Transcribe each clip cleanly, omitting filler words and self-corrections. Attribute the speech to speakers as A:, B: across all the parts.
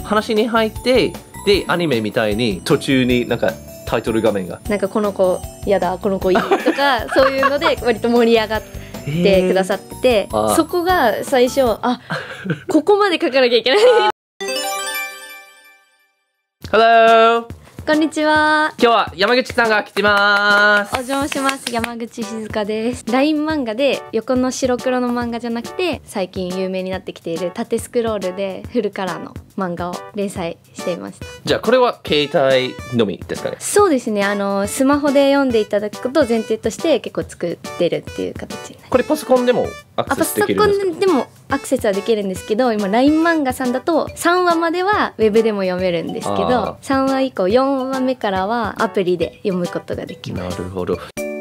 A: 話に入って、でアニメみたいに途中になんかタイトル画面が
B: なんかこの子やだこの子いいとかそういうので割と盛り上がってくださってて、そこが最初ここまで書かなきゃいけない
A: Hello!
B: こんにちは。
A: 今日は山口さんが来てます。
B: お邪魔します。山口静香です。LINE 漫画で横の白黒の漫画じゃなくて最近有名になってきている縦スクロールでフルカラーの漫画を連載していました。
A: じゃあこれは携帯のみですかね？
B: そうですね。スマホで読んでいただくことを前提として結構作ってるっていう形になります。
A: これパソコンでもアクセスできるんですか？
B: パソコンでもアクセスはできるんですけど、今 LINE 漫画さんだと3話まではウェブでも読めるんですけど、3話以降4話目からはアプリで読むことができます。
A: なるほど。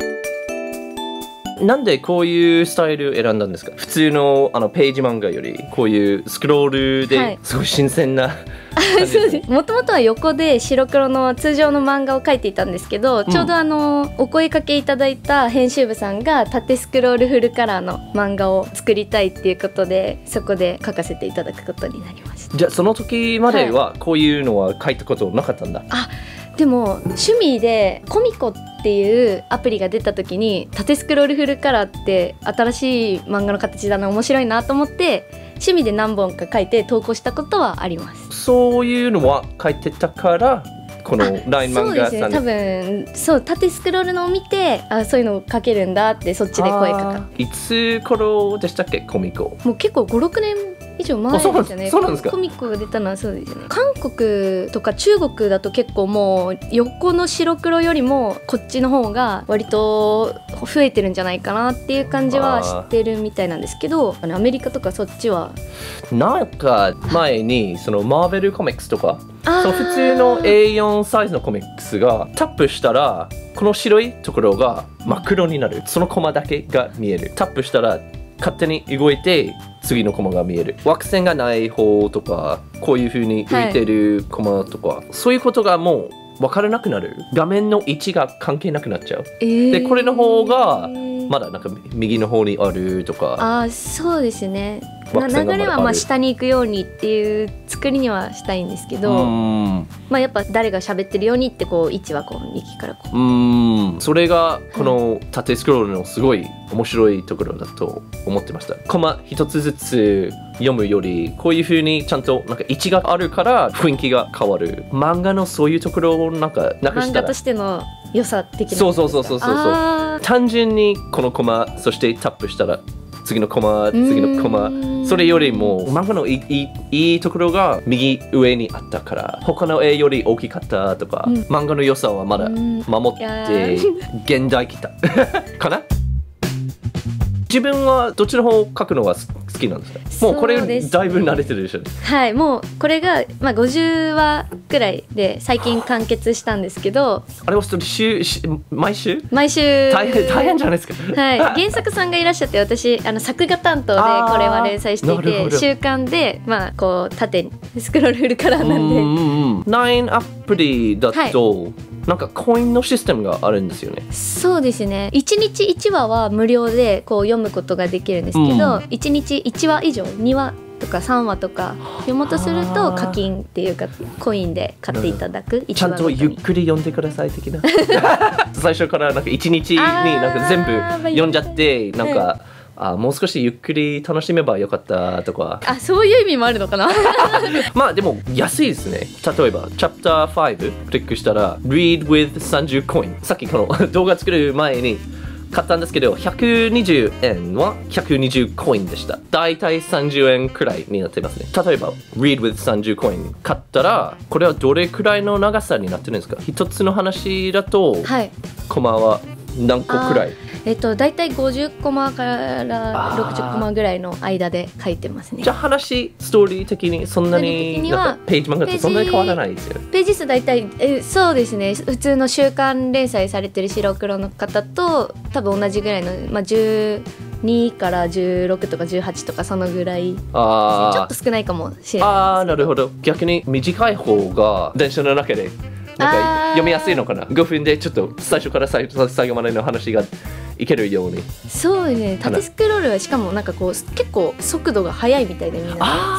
A: なんでこういうスタイル選んだんですか？普通のページ漫画よりこういうスクロールですごい新鮮な、
B: もともとは横で白黒の通常の漫画を描いていたんですけど、ちょうどお声かけいただいた編集部さんが縦スクロールフルカラーの漫画を作りたいっていうことで、そこで書かせていただくことになりました。
A: じゃあその時まではこういうのは書いたことなかったんだ。
B: でも趣味でコミコっていうアプリが出た時に縦スクロールフルカラーって新しい漫画の形だな、面白いなと思って趣味で何本か書いて投稿したことはあります。
A: そういうのは書いてたからこの LINE 漫画さんで。
B: そうですね、多分そう縦スクロールのを見てそういうのを書けるんだってそっちで声かかって。
A: いつ頃でしたっけコミコ？
B: もう結構5、6年以上前ですよね。
A: そうなんですか？
B: コミコが出たのはそうですよね。韓国とか中国だと結構もう横の白黒よりもこっちの方が割と増えてるんじゃないかなっていう感じは知ってるみたいなんですけど、アメリカとかそっちは
A: なんか前にそのマーベルコミックスとかそう普通の A4 サイズのコミックスがタップしたらこの白いところが真っ黒になる。そのコマだけが見える。タップしたら勝手に動いて次のコマが見える。惑星がない方とかこういう風に浮いてるコマとか、そういうことがもう分からなくなる。画面の位置が関係なくなっちゃう。でこれの方がまだなんか右の方にあるとか。
B: そうですね。流れはまあ下に行くようにっていう作りにはしたいんですけど、まあやっぱ誰が喋ってるようにってこう位置はこう右からこう。
A: それがこの縦スクロールのすごい面白いところだと思ってました。コマ一つずつ読むよりこういう風にちゃんとなんか位置があるから雰囲気が変わる。漫画のそういうところをなんかなくしたら
B: 漫画としての良さ的な。
A: そう単純にこのコマそしてタップしたら次のコマ次のコマ、それよりも漫画のいいところが右上にあったから他の絵より大きかったとか、漫画の良さはまだ守って現代来たかな。自分はどっちの方を描くのが好きなんですか？もうこれだいぶ慣れてるでしょ。
B: はい、もうこれが、まあ、50話くらいで最近完結したんですけど、あれは毎週大
A: 変じゃないですか。
B: はい、原作さんがいらっしゃって私作画担当でこれは連載していて、週刊で、まあ、こう縦にスクロールフルカラーなんで。
A: LINE アプリだと、なんかコインのシステムがあるんですよね。
B: そうですね。1日1話は無料でこう読むことができるんですけど、1日1話以上2話とか3話とか読もうとすると課金っていうかコインで買っていただく。
A: ちゃんとゆっくり読んでください的な最初からなんか1日になんか全部読んじゃってなんか、もう少しゆっくり楽しめばよかったとか。
B: そういう意味もあるのかな
A: まあでも安いですね。例えばチャプター5クリックしたら Read with 30コイン。さっきこの動画作る前に買ったんですけど120円は120コインでした。だいたい30円くらいになってますね。例えば Read with 30コイン買ったらこれはどれくらいの長さになってるんですか？一つの話だと、コマは何個くらい？
B: だいたい50コマから60コマぐらいの間で書いてますね。
A: じゃあ話ストーリー的にそんなになんかページ漫画とそんなに変わらないですよね。
B: ページ数だいたいそうですね。普通の週刊連載されてる白黒の方と多分同じぐらいの、まあ、12から16とか18とかそのぐらい、ちょっと少ないかもしれない。
A: なるほど。逆に短い方が電車の中でなんか読みやすいのかな。5分でちょっと最初から最後までの話がいけるように。
B: そうですね。縦スクロールはしかもなんかこう結構速度が速いみたいでみんな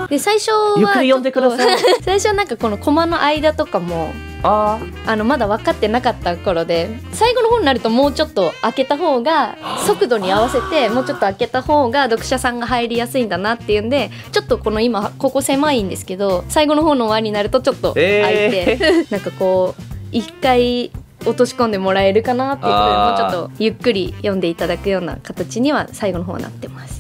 B: で最初は
A: ゆっくり読んでください。
B: 最初はなんかこのコマの間とかもまだ分かってなかった頃で、最後の方になるともうちょっと開けた方が速度に合わせてもうちょっと開けた方が読者さんが入りやすいんだなっていうんで、ちょっとこの今ここ狭いんですけど、最後の方の終わりになるとちょっと開いて、なんかこう一回落とし込んでもらえるかなっていうことで、もうちょっとゆっくり読んでいただくような形には最後の方はなってます。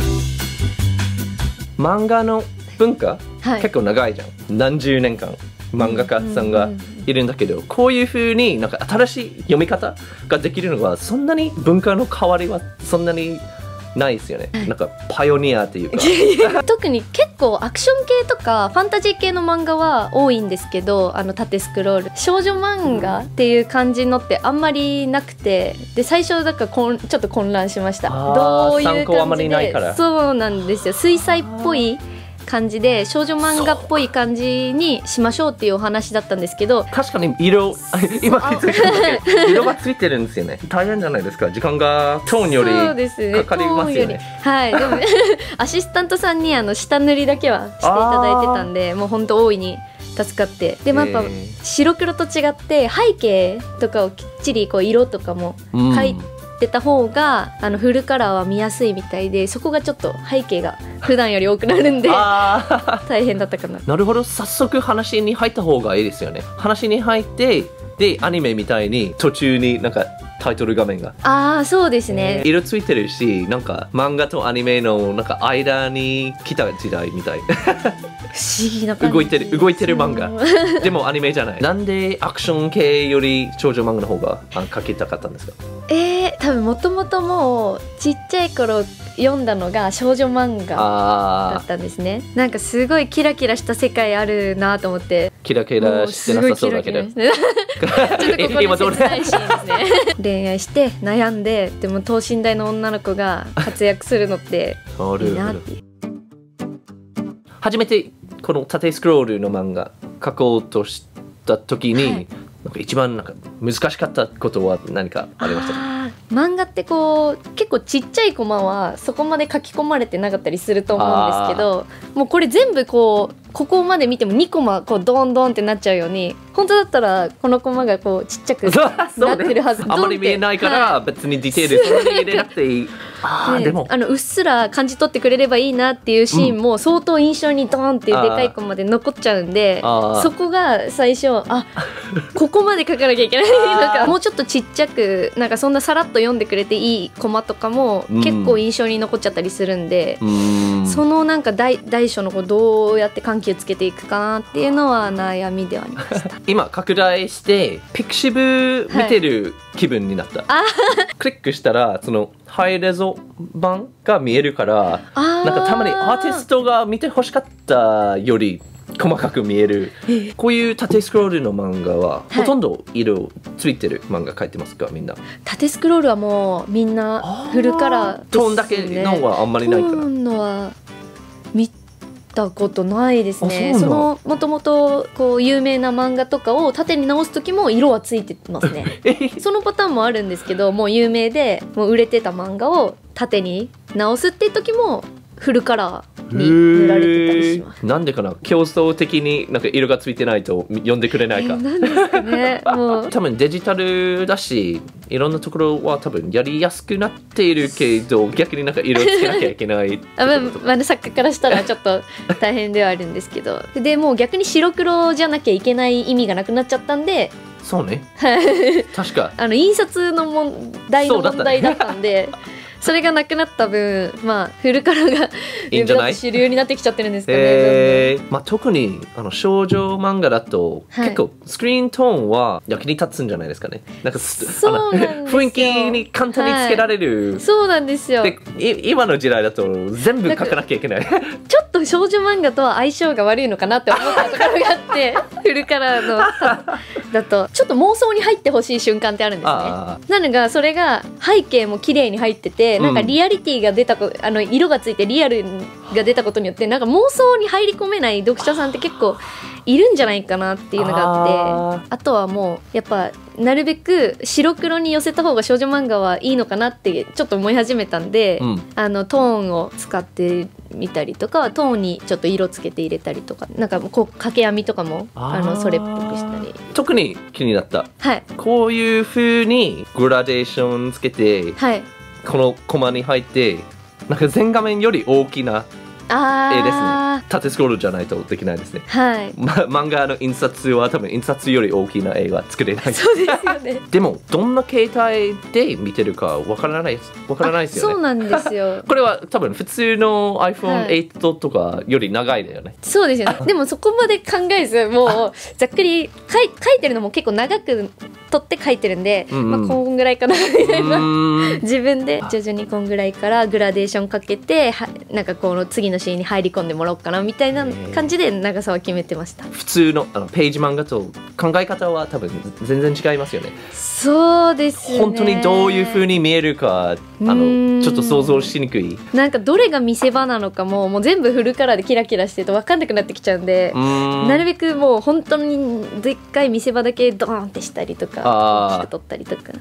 A: 漫画の文化、
B: はい、
A: 結構長いじゃん。何十年間漫画家さんがいるんだけど、こういう風になんか新しい読み方ができるのは、そんなに文化の変わりはそんなにないですよね。なんかパイオニアっていうか
B: 特に結構アクション系とかファンタジー系の漫画は多いんですけど、縦スクロール少女漫画っていう感じのってあんまりなくて、で最初だからちょっと混乱しました。どういう
A: 参考あまりないから。
B: そうなんですよ。水彩っぽい感じで少女漫画っぽい感じにしましょうっていうお話だったんですけど、
A: 確かに今気づいたんだけど色がついてるんですよね。大変じゃないですか。時間がトーンよりかかりますよね。
B: はい、でもアシスタントさんに下塗りだけはしていただいてたんで、もう本当大いに助かって、でもやっぱ白黒と違って背景とかをきっちりこう色とかも描いてた方がフルカラーは見やすいみたいで、そこがちょっと背景が普段より多くなるんで大変だったかな。
A: なるほど。早速話に入った方がいいですよね。話に入ってでアニメみたいに途中になんかタイトル画面が
B: そうですね、
A: 色ついてるし、なんか漫画とアニメのなんか間に来た時代みたい
B: 不思議な感じ。
A: 動いてる漫画でもアニメじゃない。なんでアクション系より少女漫画の方が描きたかったんですか？
B: 多分もともともうちっちゃい頃読んだのが少女漫画だったんですね。なんかすごいキラキラした世界あるなと思って。
A: キラキラしてなさそうだけど、
B: ちょっとここで切ないシーンですね恋愛して悩んで、でも等身大の女の子が活躍するのっていいなって。
A: 初めてこの縦スクロールの漫画描こうとした時に、なんか一番なんか難しかったことは何かありましたか？
B: 漫画ってこう結構ちっちゃいコマはそこまで書き込まれてなかったりすると思うんですけど、もうこれ全部ここまで見ても2コマこうドンドンってなっちゃうように、本当だったらこのコマがこうちっちゃくなってるはず。
A: あまり見えないから別にディテールそんなに入れなくていい。でも
B: うっすら感じ取ってくれればいいなっていうシーンも相当印象にドーンっていうでかいコマで残っちゃうんで、そこが最初ここまで書かなきゃいけないなんかもうちょっとちっちゃく、なんかそんなさらっと読んでくれていいコマとかも結構印象に残っちゃったりするんで、そのなんか大小のどうやって緩急つけていくかなっていうのは悩みではありました。
A: 今拡大してピクシブ見てる気分になった、クリックしたらそのハイレゾ版が見えるから、なんかたまにアーティストが見てほしかったより細かく見える。こういう縦スクロールの漫画はほとんど色ついてる漫画描いてますか？みんな
B: 縦スクロールはもうみんなフルカラーですね。
A: トーンだけのはあんまりないから。
B: トーンのは見たことないですね。そのもともとこう有名な漫画とかを縦に直す時も色はついてますねそのパターンもあるんですけど、もう有名でもう売れてた漫画を縦に直すっていう時もフルカラーに塗られてたりします。
A: なんでかな、競争的になんか色がついてないと読んでくれないか。
B: なんですかねもう
A: 多分デジタルだしいろんなところは多分やりやすくなっているけど、逆になんか色つけなきゃいけない
B: 作家からしたらちょっと大変ではあるんですけどでもう逆に白黒じゃなきゃいけない意味がなくなっちゃったんで。
A: そうね確か
B: 印刷の問題だったんでそれがなくなった分、フルカラーが
A: いいんじゃない
B: 主流になってきちゃってるんですかね。
A: 特に少女漫画だと、結構スクリーントーンは役に立つんじゃないですかね。なんか雰囲気に簡単につけられる、
B: そうなんですよ。
A: で今の時代だと全部書かなきゃいけない
B: ちょっと少女漫画とは相性が悪いのかなって思ったところがあってフルカラーのだとちょっと妄想に入ってほしい瞬間ってあるんですね。なのがそれが背景も綺麗に入ってて、なんかリアリティが出た色がついてリアルが出たことによってなんか妄想に入り込めない読者さんって結構いるんじゃないかなっていうのがあって、あとはもうやっぱなるべく白黒に寄せた方が少女漫画はいいのかなってちょっと思い始めたんで、トーンを使ってみたりとか、トーンにちょっと色つけて入れたりとか、なんかこう掛け編みとかもそれっぽくしたり。
A: 特に気になった、
B: はい、
A: こういう風にグラデーションつけて、
B: はい、
A: このコマに入ってなんか全画面より大きな絵ですね。縦スクロールじゃないとできないですね。
B: はい。
A: 漫画の印刷は多分印刷より大きな絵が作れない。
B: そうですよね。
A: でもどんな携帯で見てるかわからないですよね。
B: そうなんですよ。
A: これは多分普通の iPhone8 とかより長いだよね。
B: そうですよね。でもそこまで考えず、もうざっくり書いてるのも結構長く取って書いてるんで、まあこんぐらいかなみたいな。自分で徐々にこんぐらいからグラデーションかけて、なんかこの次のシーンに入り込んでもらおうかなみたいな感じで長さは決めてました。
A: 普通のページ漫画と考え方は多分全然違いますよね。
B: そうですね。
A: 本当にどういう風に見えるかちょっと想像しにくい。
B: なんかどれが見せ場なのかもう全部フルカラーでキラキラしてると分かんなくなってきちゃうんで、なるべくもう本当にでっかい見せ場だけドーンってしたりとか大きく撮ったりとか。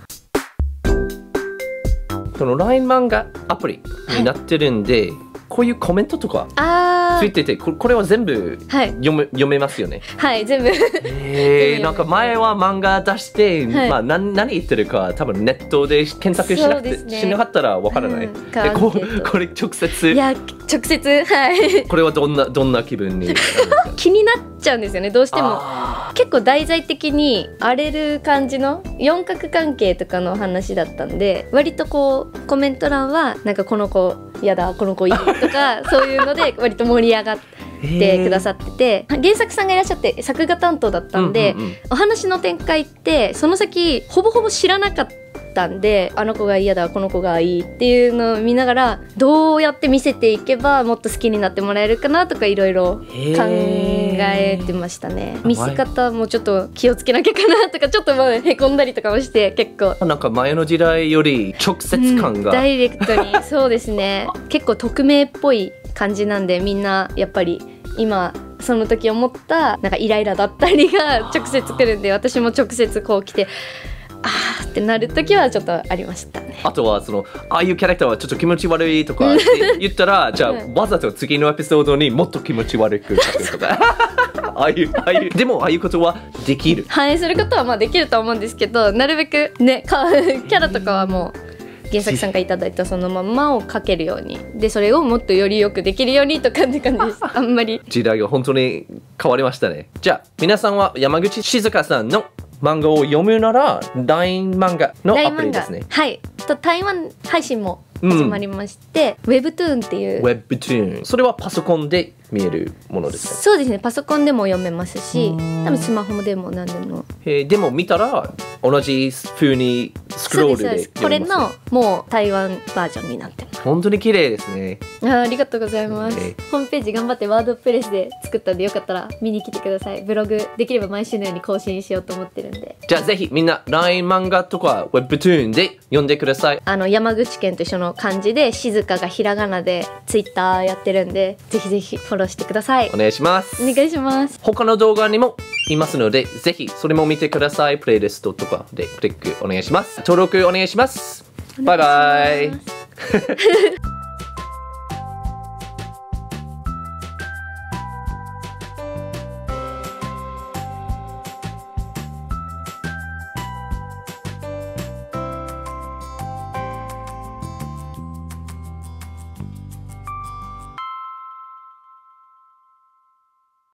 A: その LINE 漫画アプリになってるんで、こういうコメントとかついてて、これは全部読めますよね。
B: はい、全部。
A: なんか前は漫画出して、まあ何言ってるか多分ネットで検索しなかったらわからない。これ直接。
B: いや直接、はい。
A: これはどんな気分に
B: 気になっちゃうんですよね。どうしても結構題材的に荒れる感じの四角関係とかの話だったんで、割とこうコメント欄はなんかこの子やだこの子いいとかそういうので割と盛り上がってくださってて、原作さんがいらっしゃって作画担当だったんで、お話の展開ってその先ほぼほぼ知らなかったんで、あの子が嫌だこの子がいいっていうのを見ながらどうやって見せていけばもっと好きになってもらえるかなとかいろいろ考えてましたね。見せ方もちょっと気をつけなきゃかなとかちょっとへこんだりとかもして結構
A: なんか前の時代より直接感が、
B: ダイレクトにそうですね。結構匿名っぽい感じなんでみんなやっぱり今その時思ったなんかイライラだったりが直接来るんで、私も直接こう来てあーってなる時はちょっとありましたね。
A: あとはああいうキャラクターはちょっと気持ち悪いとかって言ったらじゃあわざと次のエピソードにもっと気持ち悪く書くとかでもああいうことはできる、
B: 反映することはまあできると思うんですけど、なるべくねキャラとかはもう原作さんがいただいたそのまんまを書けるようにで、それをもっとよりよくできるようにとかって感じです。あんまり
A: 時代が本当に変わりましたね。じゃあ皆さんは山口静香さんの漫画を読むなら LINE 漫画のアプリですね。
B: はい、台湾配信も始まりまして、Webtoon っていう
A: Webtoon、 それはパソコンで見えるものですか？
B: そうですね、パソコンでも読めますし、多分スマホでも何でも。
A: でも見たら同じ風にスクロールで
B: これのもう台湾バージョンになってます。
A: 本当に綺麗ですね。
B: ありがとうございます。ホームページ頑張ってワードプレスで作ったんでよかったら見に来てください。ブログできれば毎週のように更新しようと思ってるんで。
A: じゃあぜひみんな LINE 漫画とか Webtoon で読んでください。
B: 山口県と一緒の漢字で静かがひらがなで Twitter やってるんで、ぜひぜひフォローしてください。
A: お願いします。
B: お願いします。
A: 他の動画にもいますのでぜひそれも見てください。プレイリストとかでクリックお願いします。登録お願いします。バイバイ。